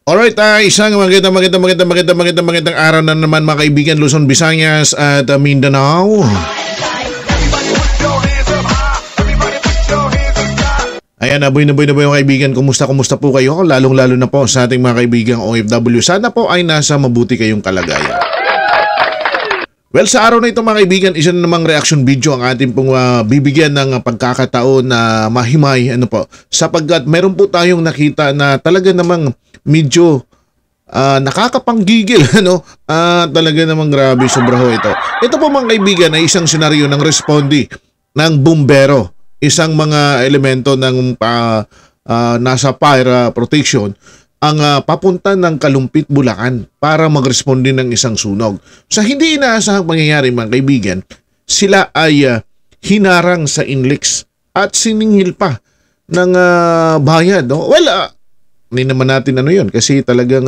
Alright, isang magandang araw na naman mga kaibigan Luzon, Visayas at Mindanao. Ayan, naboy mga kaibigan, kumusta po kayo? Lalong-lalo na po sa ating mga kaibigang OFW. Sana po ay nasa mabuti kayong kalagayan. Well, sa araw na ito mga kaibigan, isa na namang reaction video ang ating pong bibigyan ng pagkakataon na mahimay, sapagkat meron po tayong nakita na talaga namang medyo nakakapanggigil, talaga namang grabe, sobra ho ito. Ito po mga kaibigan ay isang senaryo ng responde ng bumbero, isang mga elemento ng nasa fire protection ang papunta ng Kalumpit, Bulacan para magresponde ng isang sunog. Sa hindi inaasahang pangyayari mga kaibigan, sila ay hinarang sa INLEX at siningil pa ng bayad. No? Well, hindi naman natin yun kasi talagang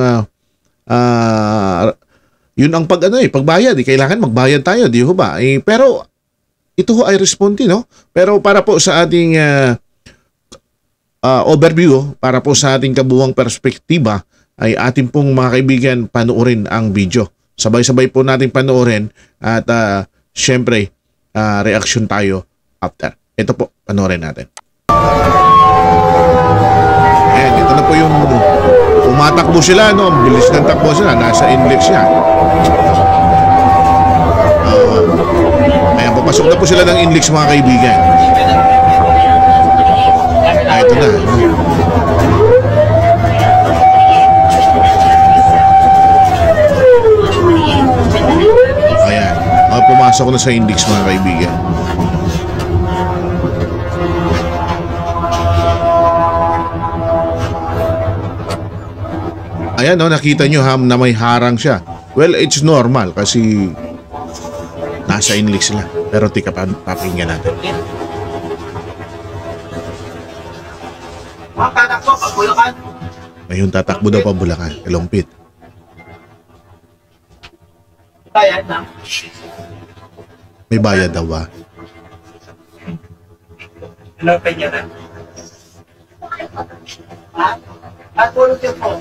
yun ang pagbayad. Kailangan magbayad tayo, di ba? Pero ito ay responde, no? Pero para po sa ating overview, para po sa ating kabuuang perspektiba, ay ating pong mga kaibigan panoorin ang video. Sabay-sabay po natin panoorin at syempre reaction tayo after. Ito po, panoorin natin. Ayan, ito na po yung umatakbo sila, no? Ang bilis ng takbo sila, nasa INLEX yan. Ayan, papasok na po sila ng INLEX mga kaibigan. Ito na. Ayan. Pumasok na sa INLEX mga kaibigan. Ayan, nakita nyo na may harang siya. Well, it's normal kasi nasa INLEX sila. Pero tika, papinggan natin. Tatakbo pa Bulacan. Ngayon tatakbo daw pa Bulacan, Kalumpit. Bayad na. May bayad daw ba? Lapay niya na. At tulog yun po.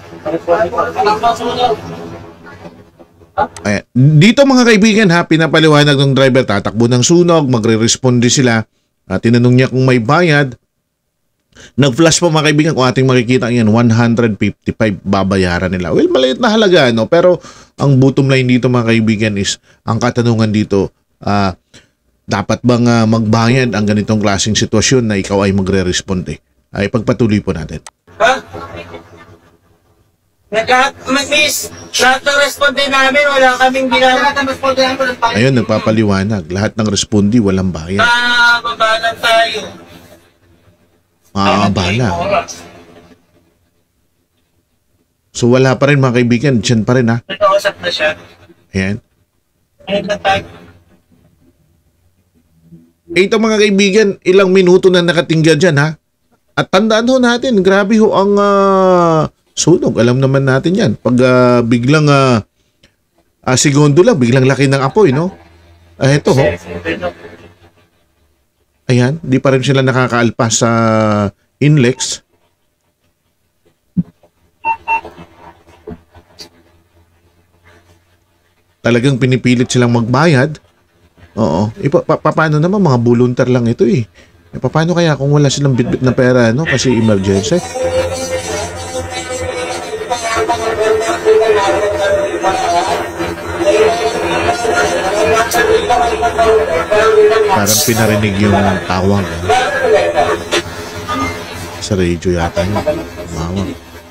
Ayan. Dito mga kaibigan pinapaliwanag ng driver, tatakbo ng sunog, magre-responde sila. Tinanong niya kung may bayad. Nag-flash po mga kaibigan, kung ating makikita yan, 155 babayaran nila. Well, maliit na halaga, pero ang bottom line dito mga kaibigan is, ang katanungan dito, dapat bang magbayad ang ganitong klaseng sitwasyon na ikaw ay magre-responde? Ay pagpatuloy po natin. Ha? Miss, lahat ng responde namin, wala kaming ginagawa. Ayun, nagpapaliwanag. Lahat ng responde, walang bayad. Babalan tayo. Bala. So wala pa rin mga kaibigan, dyan pa rin Nakausap na siya. Ayan. Ayun na tayo. Ito mga kaibigan, ilang minuto na nakatingga dyan At tandaan ho natin, grabe ho ang sunog. Alam naman natin yan. Pag biglang segundo lang, biglang laki ng apoy, no? Ito ho. Ayan, di pa rin sila nakakaalpas sa INLEX. Talagang pinipilit silang magbayad. Oo. Paano naman, mga volunteer lang ito paano kaya kung wala silang bitbit na pera, kasi emergency? Parang pinarinig yung tawag. Sa radio yata yun. Tumawag.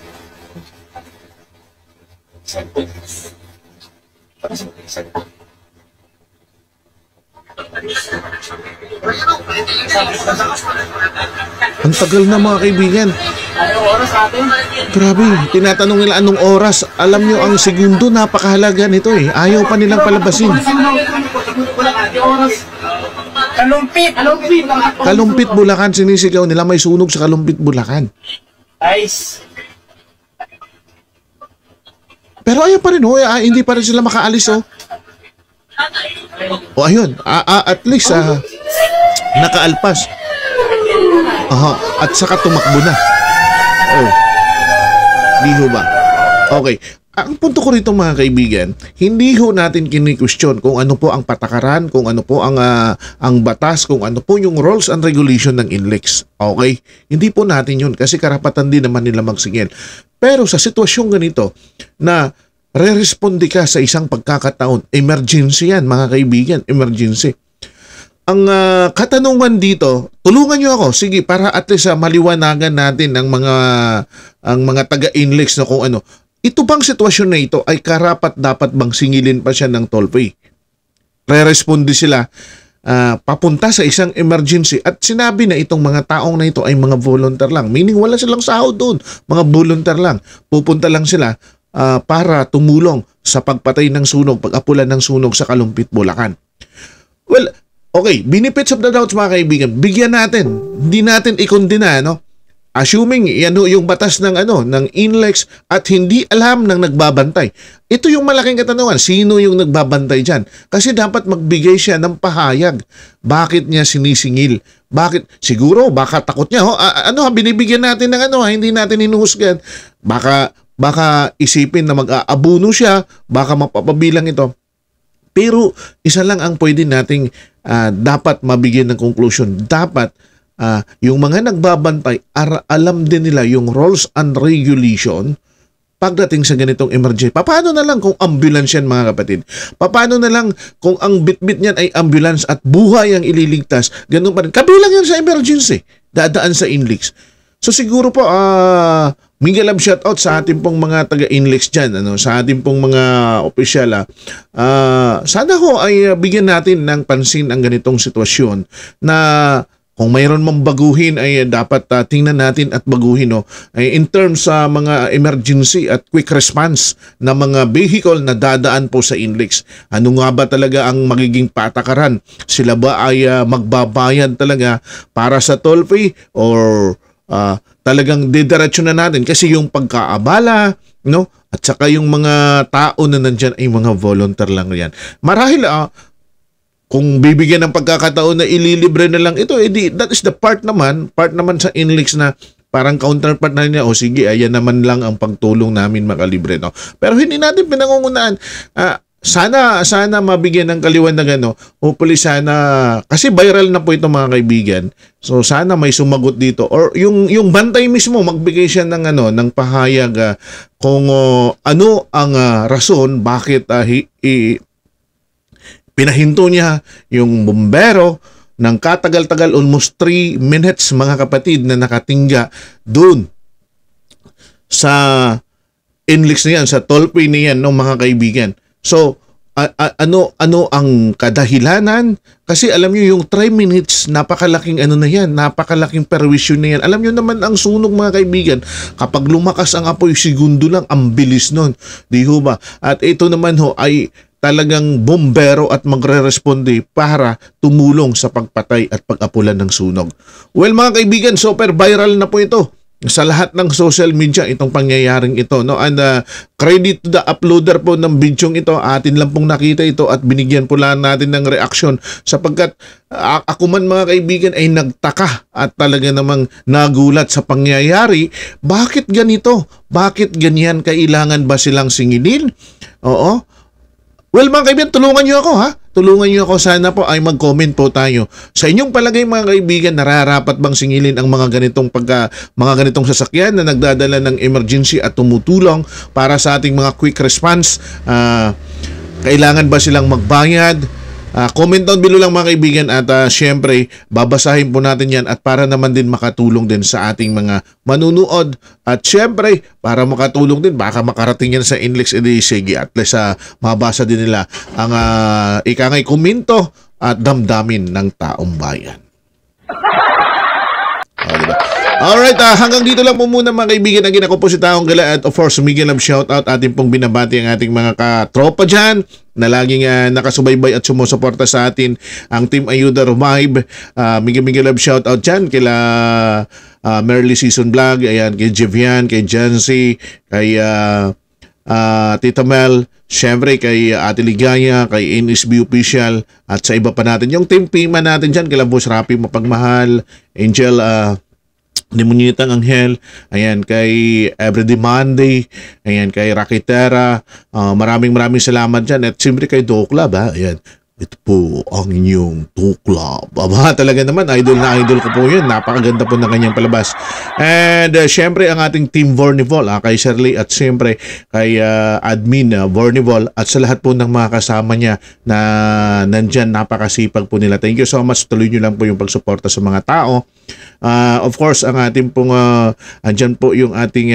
Ang tagal na mga kaibigan. Anong oras natin? Grabe, tinatanong nila anong oras. Alam nyo, ang segundo, napakahalaga nito Ayaw pa nilang palabasin. Kalumpit, Bulacan, sinisigaw nila, may sunog sa Kalumpit, Bulacan. Nice. Pero ayun pa rin, hindi pa rin sila makaalis, ayun, at least, nakaalpas. At saka tumakbo na. Di ho ba? Okay. Ang punto ko rito mga kaibigan, hindi ho natin kini-question kung ano po ang patakaran, kung ano po ang batas, kung ano po yung rules and regulation ng INLEX. Okay? Hindi po natin yun kasi karapatan din naman nila magsingil. Pero sa sitwasyong ganito na re-responde ka sa isang pagkakataon, emergency yan mga kaibigan, emergency. Ang katanungan dito, tulungan nyo ako, sige, para at least maliwanagan natin ang mga taga-INLEX na kung ano. Ito bang sitwasyon na ito ay karapat-dapat bang singilin pa siya ng toll free? Re-responde sila papunta sa isang emergency at sinabi na itong mga taong na ito ay mga volunteer lang. Meaning wala silang sahod doon, mga volunteer lang. Pupunta lang sila para tumulong sa pagpatay ng sunog, pag-apulan ng sunog sa Kalumpit, Bulacan. Well, okay, benefits of the doubt mga kaibigan, bigyan natin. Hindi natin ikondena, no? Assuming yung batas ng ng INLEX at hindi alam ng nagbabantay. Ito yung malaking katanungan, sino yung nagbabantay diyan? Kasi dapat magbigay siya ng pahayag. Bakit niya sinisingil? Bakit siguro baka takot niya, binibigyan natin ng hindi natin hinuhusgan. Baka isipin na mag-aabuno siya, baka mapapabilang ito. Pero isa lang ang pwede nating dapat mabigyan ng conclusion. Dapat yung mga nagbabantay, alam din nila yung rules and regulation pagdating sa ganitong emergency. Paano na lang kung ambulance yan mga kapatid? Paano na lang kung ang bitbit niyan ay ambulance at buhay ang ililigtas? Ganun pa rin. Kabilang yan sa emergency. Dadaan sa INLEX. So siguro po, mega love shoutout sa ating pong mga taga-INLEX dyan, sa ating pong mga opisyal. Sana ho ay bigyan natin ng pansin ang ganitong sitwasyon na kung mayroon mang baguhin ay dapat tingnan natin at baguhin ay in terms sa mga emergency at quick response na mga vehicle na dadaan po sa INLEX. Ano nga ba talaga ang magiging patakaran? Sila ba ay magbabayad talaga para sa toll free or talagang didiretso na natin kasi yung pagkaabala, at saka yung mga tao na nandyan ay mga volunteer lang yan. Marahil kung bibigyan ng pagkakataon na ililibre na lang ito, that is the part naman sa INLEX na parang counterpart na niya, sige, ayan naman lang ang pagtulong namin makalibre. Pero hindi natin pinangungunaan. Sana mabigyan ng kaliwanagan, hopefully sana, kasi viral na po ito mga kaibigan. So sana may sumagot dito or yung bantay mismo magbigay siya ng pahayag kung ano ang rason bakit pinahinto niya yung bumbero ng katagal-tagal, almost 3 minutes mga kapatid na nakatingga doon sa INLEX na yan, sa toll free na yan, mga kaibigan. So, ano ang kadahilanan? Kasi alam nyo, yung 3 minutes, napakalaking na yan, napakalaking perwisyon na yan. Alam nyo naman ang sunog mga kaibigan, kapag lumakas ang apoy, segundo lang, ang bilis nun. Di ho ba? At ito naman ay talagang bombero at magre-responde para tumulong sa pagpatay at pag-apulan ng sunog. Well mga kaibigan, super viral na po ito sa lahat ng social media itong pangyayaring ito. And credit to the uploader po ng bidyong ito. Atin lang pong nakita ito at binigyan po lang natin ng reaksyon sapagkat ako man mga kaibigan ay nagtaka at talaga namang nagulat sa pangyayari. Bakit ganito? Bakit ganyan? Kailangan ba silang singilin? Oo. Well mga kaibigan, tulungan niyo ako Tulungan niyo ako, sana po ay mag-comment po tayo. Sa inyong palagay mga kaibigan, nararapat bang singilin ang mga ganitong sasakyan na nagdadala ng emergency at tumutulong para sa ating mga quick response? Kailangan ba silang magbayad? Comment down below lang mga kaibigan at syempre babasahin po natin yan at para naman din makatulong din sa ating mga manunood at syempre para makatulong din baka makarating yan sa INLEX sige at least mabasa din nila ang ikangay komento at damdamin ng taong bayan. Diba? Alright, hanggang dito lang po muna mga kaibigan. Again, ako po si Taong Gala at of course, mega love shoutout ating pong binabati ang ating mga katropa dyan na laging nakasubaybay at sumusuporta sa atin, ang Team Ayuda Revive. Mega love shoutout dyan kila Merly Season Vlog, ayan, kay Jevian, kay Jancy, kay Tita Mel, syempre kay Ate Ligaya, kay NSB Official at sa iba pa natin. Yung Team Pima natin dyan, kila Boss Rapi Mapagmahal, Angel Demonitang Anghel, ayan, kay Everyday Monday, ayan, kay Rakitera, maraming salamat dyan. At siyempre kay Doklab, ayan, ito po ang inyong Doklab. Aba, talaga naman, idol na idol ko po yun. Napakaganda po ng kanyang palabas. And siyempre ang ating Team Vornivol, kay Shirley at siyempre kay admin Vornivol at sa lahat po ng mga kasama niya na nandyan, napakasipag po nila. Thank you so much. Tuloy nyo lang po yung pagsuporta sa mga tao. Of course, ang ating pong andyan po yung ating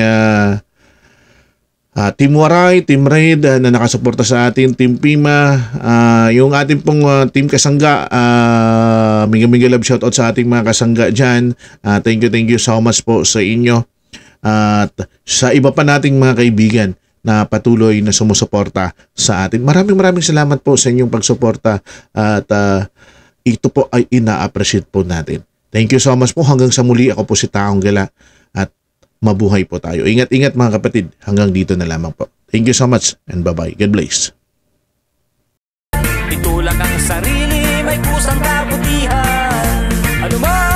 Team Waray, Team Raid na nakasuporta sa atin, Team Pima, yung ating pong Team Kasangga, mega love shoutout sa ating mga kasangga dyan. Thank you so much po sa inyo. At sa iba pa nating mga kaibigan na patuloy na sumusuporta sa atin. Maraming salamat po sa inyong pagsuporta at ito po ay ina-appreciate po natin. Thank you so much po. Hanggang sa muli, ako po si Taong Gala at mabuhay po tayo. Ingat mga kapatid. Hanggang dito na lamang po. Thank you so much and bye-bye. God bless. Itulak ang sarili, may pusang kabutihan. Ano man